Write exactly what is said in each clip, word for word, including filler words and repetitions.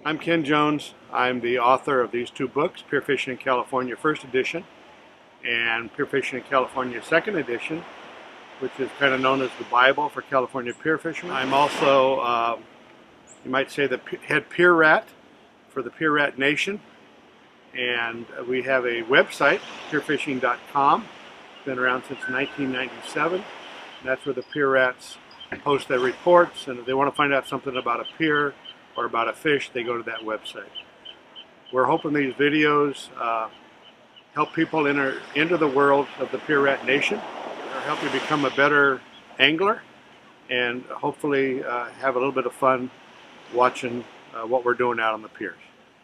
I'm Ken Jones. I'm the author of these two books, Pier Fishing in California First Edition and Pier Fishing in California Second Edition, which is kind of known as the Bible for California pier fishermen. I'm also, uh, you might say, the head pier rat for the Pier Rat Nation. And we have a website, pier fishing dot com. It's been around since nineteen ninety-seven. And that's where the pier rats post their reports, and if they want to find out something about a pier or about a fish, they go to that website. We're hoping these videos uh, help people enter into the world of the Pier Rat Nation, or help you become a better angler, and hopefully uh, have a little bit of fun watching uh, what we're doing out on the piers.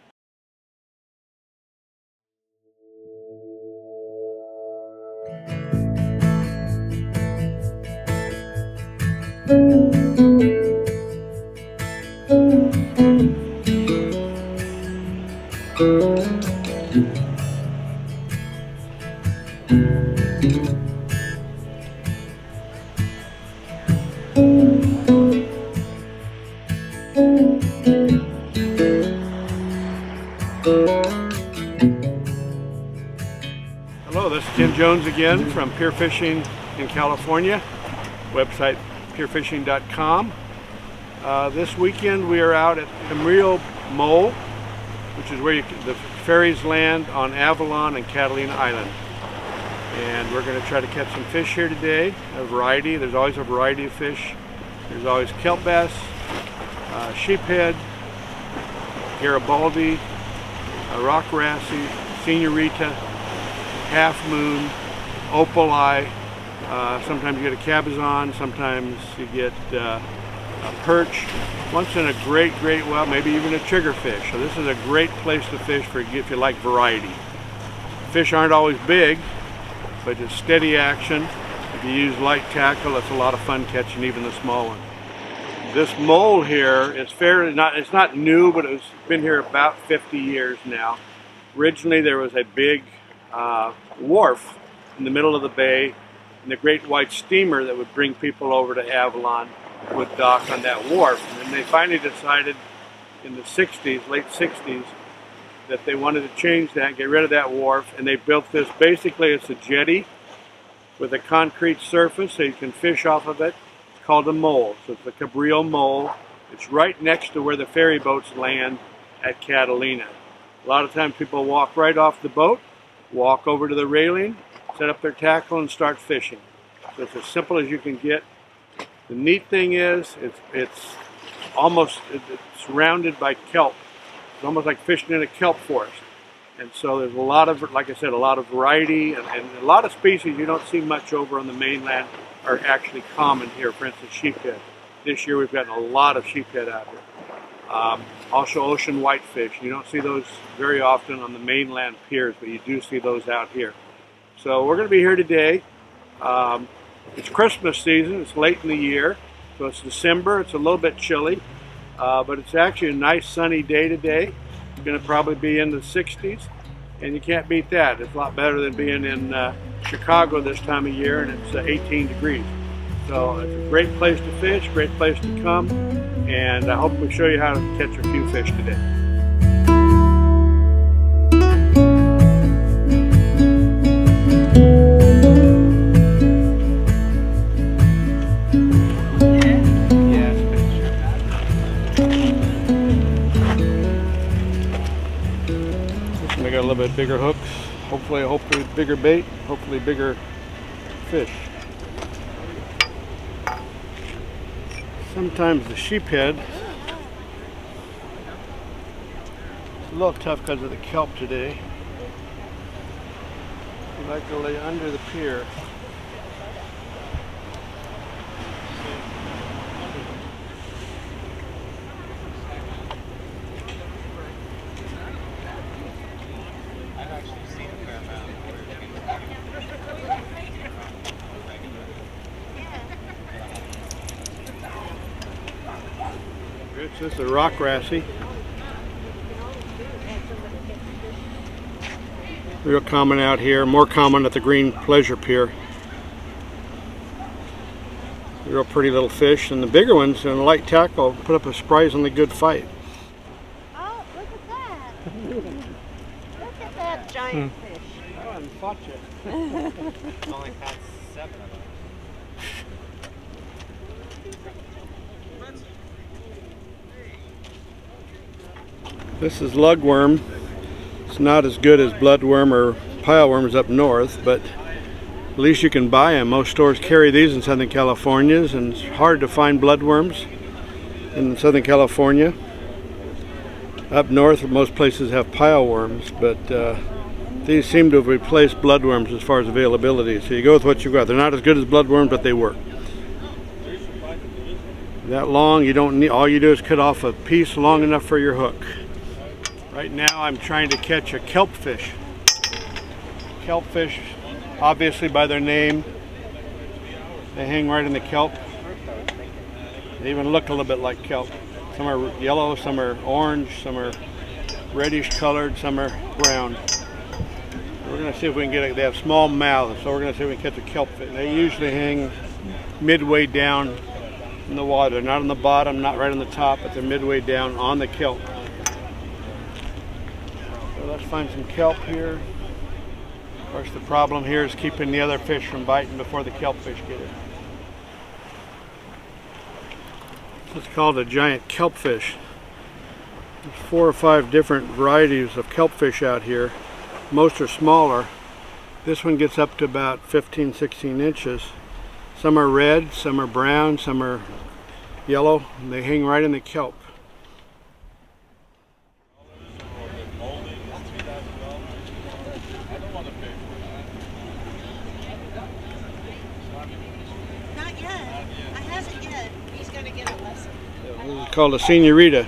Hello, this is Ken Jones again from Pier Fishing in California, website pier fishing dot com. Uh, this weekend we are out at Camarillo Mole, which is where you, the ferries land on Avalon and Catalina Island. And we're going to try to catch some fish here today, a variety. There's always a variety of fish. There's always kelp bass, uh, sheephead, Garibaldi, uh, rock wrasse, senorita, half moon, opal eye. Uh, sometimes you get a cabezon, sometimes you get uh, a perch. Once in a great, great well, maybe even a triggerfish. So this is a great place to fish for if you like variety. Fish aren't always big, but it's steady action. If you use light tackle, it's a lot of fun catching even the small one. This mole here is fairly not, it's not new, but it's been here about fifty years now. Originally there was a big uh, wharf in the middle of the bay, and the great white steamer that would bring people over to Avalon would dock on that wharf. And then they finally decided in the sixties, late sixties, that they wanted to change that, get rid of that wharf, and they built this. Basically it's a jetty with a concrete surface so you can fish off of it. It's called a mole. So it's the Camarillo Mole. It's right next to where the ferry boats land at Catalina. A lot of times people walk right off the boat, walk over to the railing, set up their tackle and start fishing. So it's as simple as you can get. The neat thing is it's, it's almost it's surrounded by kelp. It's almost like fishing in a kelp forest. And so there's a lot of, like I said, a lot of variety, and, and a lot of species you don't see much over on the mainland are actually common here. For instance, sheephead. This year we've gotten a lot of sheephead out here. Um, also ocean whitefish. You don't see those very often on the mainland piers, but you do see those out here. So we're going to be here today. Um, it's Christmas season. It's late in the year, so it's December. It's a little bit chilly, uh, but it's actually a nice sunny day today. It's going to probably be in the sixties, and you can't beat that. It's a lot better than being in uh, Chicago this time of year, and it's uh, eighteen degrees. So it's a great place to fish, great place to come, and I hope we show you how to catch a few fish today. We got a little bit bigger hooks, hopefully, hopefully bigger bait, hopefully bigger fish. Sometimes the sheephead is a little tough because of the kelp today. I like to lay under the pier. This is a rock wrasse. Real common out here, more common at the Green Pleasure Pier. Real pretty little fish, and the bigger ones in a light tackle put up a surprisingly good fight. Oh. giant Hmm. fish. I haven't fought yet. It's only had seven of them. This is lugworm. It's not as good as bloodworm or pileworms up north, but at least you can buy them. Most stores carry these in Southern California, and it's hard to find bloodworms in Southern California. Up north, most places have pileworms, but uh, these seem to have replaced bloodworms as far as availability. So you go with what you got. They're not as good as bloodworms, but they work. That long, you don't need. All you do is cut off a piece long enough for your hook. Right now, I'm trying to catch a kelpfish. Kelpfish, obviously by their name, they hang right in the kelp. They even look a little bit like kelp. Some are yellow, some are orange, some are reddish colored, some are brown. We're going to see if we can get it. They have small mouths, so we're going to see if we can catch a kelpfish. They usually hang midway down in the water. They're not on the bottom, not right on the top, but they're midway down on the kelp. So let's find some kelp here. Of course, the problem here is keeping the other fish from biting before the kelpfish get it. It's called a giant kelpfish. There's four or five different varieties of kelpfish out here. Most are smaller. This one gets up to about fifteen, sixteen inches. Some are red, some are brown, some are yellow. And they hang right in the kelp. Not yet. I hasn't yet. He's going to get a lesson. This is called a senorita.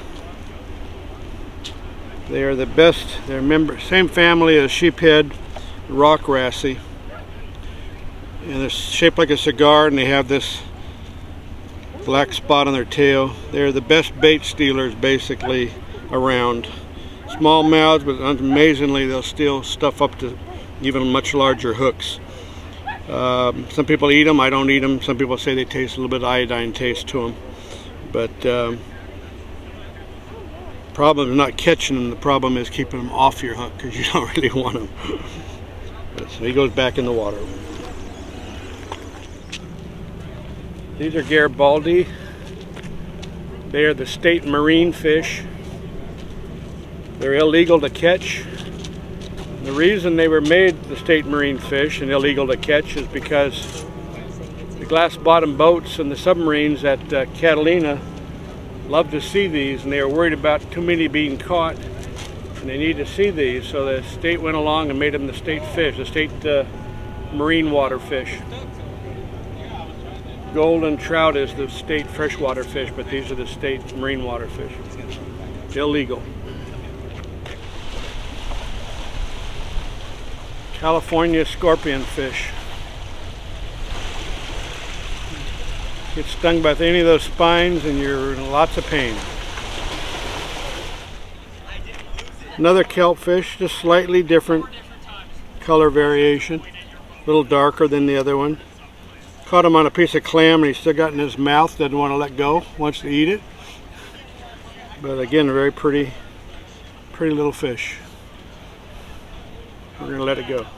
They are the best. They're member, same family as sheephead, rock wrasse. And they're shaped like a cigar, and they have this black spot on their tail. They're the best bait stealers basically around. Small mouths, but amazingly they'll steal stuff up to even much larger hooks. Um, some people eat them. I don't eat them. Some people say they taste a little bit of iodine taste to them. But um, problem is not catching them. The problem is keeping them off your hook, because you don't really want them. So he goes back in the water. These are Garibaldi. They are the state marine fish. They're illegal to catch. The reason they were made the state marine fish and illegal to catch is because the glass bottom boats and the submarines at uh, Catalina love to see these, and they were worried about too many being caught, and they need to see these, so the state went along and made them the state fish, the state uh, marine water fish. Golden trout is the state freshwater fish, but these are the state marine water fish. Illegal. California scorpion fish. Get stung by any of those spines and you're in lots of pain. Another kelp fish, just slightly different color variation. A little darker than the other one. Caught him on a piece of clam and he's still got it in his mouth, doesn't want to let go, wants to eat it. But again, a very pretty, pretty little fish. We're going to let it go.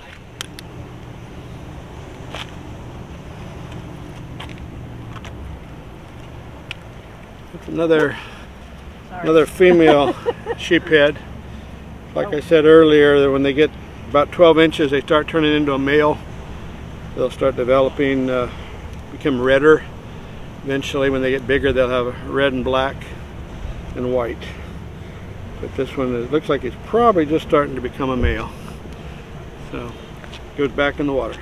It's another, another female sheephead. Like I said earlier, when they get about twelve inches, they start turning into a male. They'll start developing, uh, become redder. Eventually, when they get bigger, they'll have red and black and white. But this one, it looks like it's probably just starting to become a male. So, goes back in the water.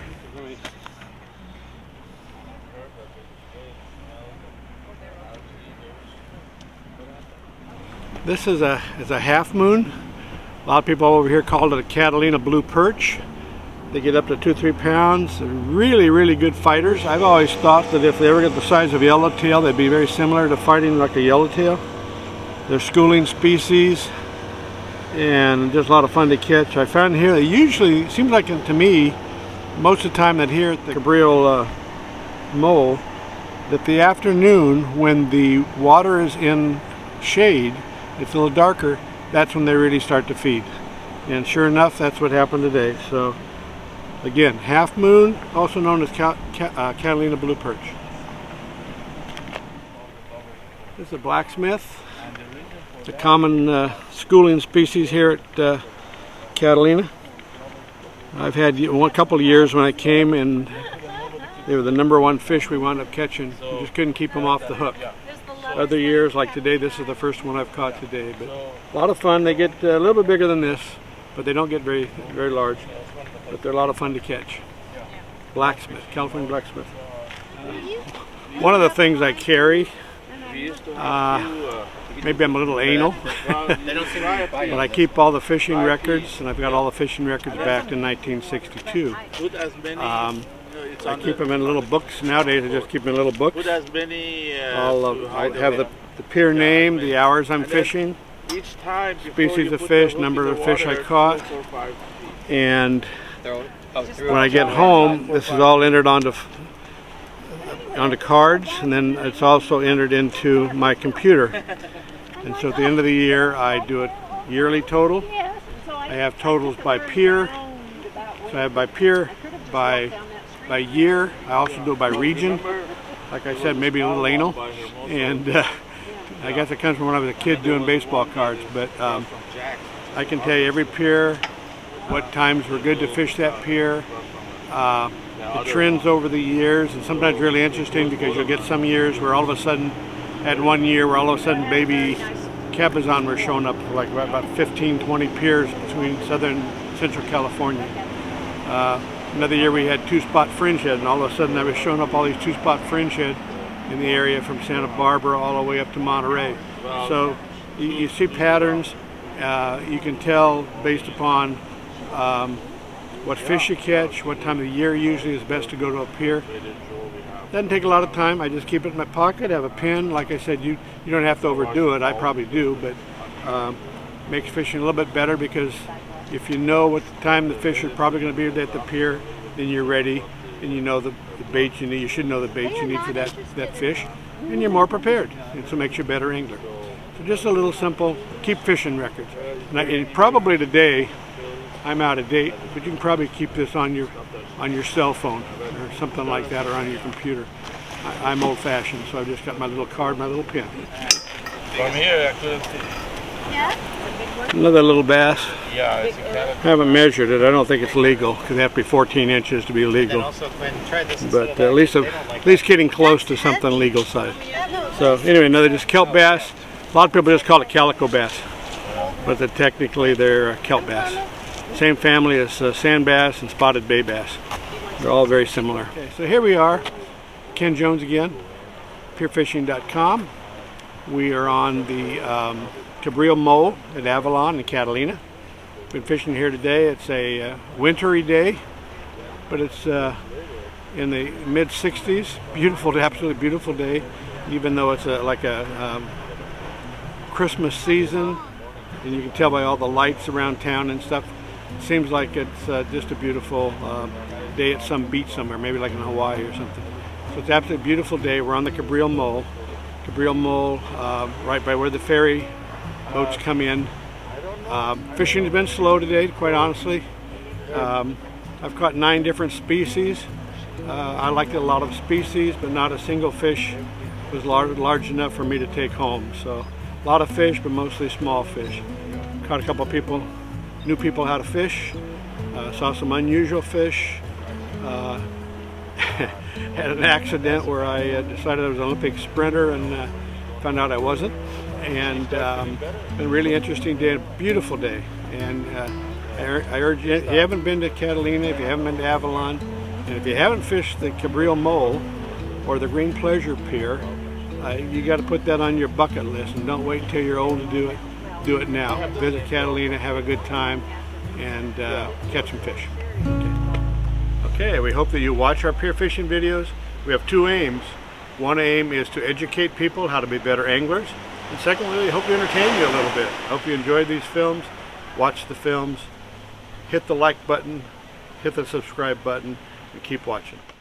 This is a, is a half moon. A lot of people over here call it a Catalina blue perch. They get up to two, three pounds. They're really, really good fighters. I've always thought that if they ever get the size of a yellowtail, they'd be very similar to fighting like a yellowtail. They're schooling species and just a lot of fun to catch. I found here, they usually, it seems like to me, most of the time that here at the Cabrillo uh, Mole, that the afternoon when the water is in shade, it's a little darker, that's when they really start to feed. And sure enough, that's what happened today. So again, half moon, also known as Ca Ca uh, Catalina blue perch. This is a blacksmith, the common uh, schooling species here at uh, Catalina. I've had one couple of years when I came, and they were the number one fish we wound up catching. We just couldn't keep them off the hook. Other years, like today, this is the first one I've caught today. But a lot of fun. They get a little bit bigger than this, but they don't get very, very large. But they're a lot of fun to catch. Blacksmith, California blacksmith. Uh, one of the things I carry, uh, maybe I'm a little anal, but I keep all the fishing records, and I've got all the fishing records back in nineteen sixty-two. Um, I keep them in little books. Nowadays I just keep them in little books. I'll, uh, I have the, the pier name, the hours I'm fishing, species of fish, number of fish I caught, and when I get home, this is all entered onto onto cards, and then it's also entered into my computer. And so at the end of the year, I do it yearly total. I have totals by pier, so I have by pier, by by year. I also do it by region. Like I said, maybe a little anal, and uh, I guess it comes from when I was a kid doing baseball cards. But um, I can tell you every pier, what times were good to fish that pier, uh, the trends over the years, and sometimes really interesting because you'll get some years where all of a sudden, had one year where all of a sudden baby cabezon were showing up, like about fifteen, twenty piers between southern and central California. Uh, another year we had two-spot fringehead, and all of a sudden I was showing up all these two-spot fringehead in the area from Santa Barbara all the way up to Monterey. So you, you see patterns. Uh, you can tell based upon um, what fish you catch, what time of the year usually is best to go to a pier. Doesn't take a lot of time. I just keep it in my pocket, have a pen. Like I said, you, you don't have to overdo it. I probably do, but um, makes fishing a little bit better because if you know what the time the fish are probably going to be at the pier, then you're ready and you know the, the bait you need. You should know the bait you need for that, that fish, and you're more prepared. And so it makes you a better angler. So just a little simple, keep fishing records. And, I, and probably today, I'm out of date, but you can probably keep this on your on your cell phone or something like that, or on your computer. I, I'm old-fashioned, so I've just got my little card, my little pen. From here, I couldn't see. Yeah? Another little bass. Yeah, it's in Canada. I haven't measured it. I don't think it's legal because they have to be fourteen inches to be legal. Also, when tried this But uh, at least a, at least getting close to something legal size. So anyway, another just kelp bass. A lot of people just call it calico bass, but the, technically they're uh, kelp bass. Same family as uh, sand bass and spotted bay bass. They're all very similar. Okay, so here we are, Ken Jones again, pier fishing dot com. We are on the um, Cabrillo Mole at Avalon and Catalina. Been fishing here today. It's a uh, wintry day, but it's uh, in the mid sixties. Beautiful, absolutely beautiful day, even though it's a, like a um, Christmas season, and you can tell by all the lights around town and stuff. It seems like it's uh, just a beautiful uh, day at some beach somewhere, maybe like in Hawaii or something. So it's absolutely a beautiful day. We're on the Cabrillo Mole. Cabrillo Mole, uh, right by where the ferry boats come in. Um, fishing's been slow today, quite honestly. Um, I've caught nine different species. Uh, I liked a lot of species, but not a single fish was large, large enough for me to take home. So a lot of fish, but mostly small fish. Caught a couple of people, new people how to fish. Uh, saw some unusual fish. Uh, had an accident where I uh, decided I was an Olympic sprinter and uh, found out I wasn't. And um, been a really interesting day, a beautiful day. And uh, I, I urge you, if you haven't been to Catalina, if you haven't been to Avalon, and if you haven't fished the Cabrillo Mole or the Green Pleasure Pier, uh, you got to put that on your bucket list, and don't wait until you're old to do it. Do it now. Visit Catalina, have a good time, and uh, catch some fish. Okay. Okay, we hope that you watch our pier fishing videos. We have two aims. One aim is to educate people how to be better anglers. And secondly, we hope to entertain you a little bit. Hope you enjoyed these films. Watch the films. Hit the like button. Hit the subscribe button. And keep watching.